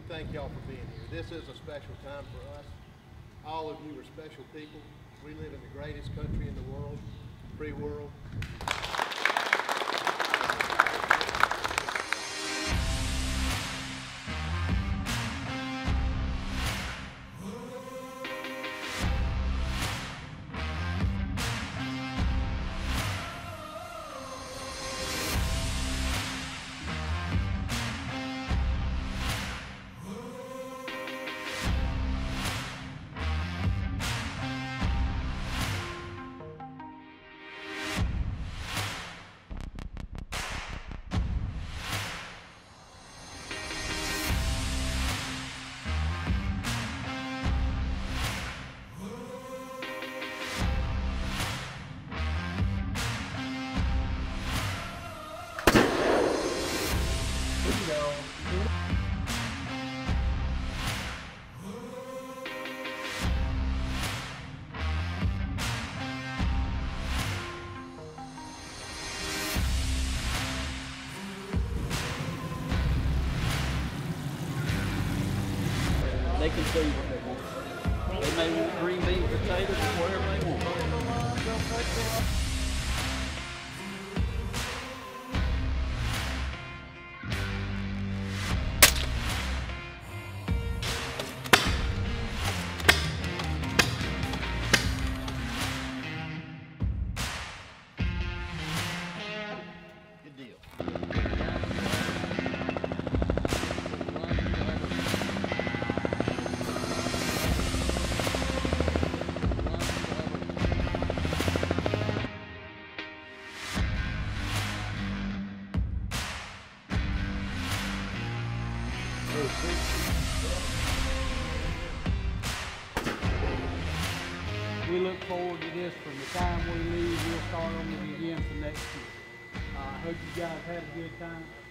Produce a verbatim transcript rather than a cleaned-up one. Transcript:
thank y'all for being here. This is a special time for us. All of you are special people. We live in the greatest country in the world, free world. They can see what they want. They may want green beans, potatoes, or whatever they want. Good deal. We look forward to this from the time we leave. We'll start on it again for next year. I uh, hope you guys had a good time.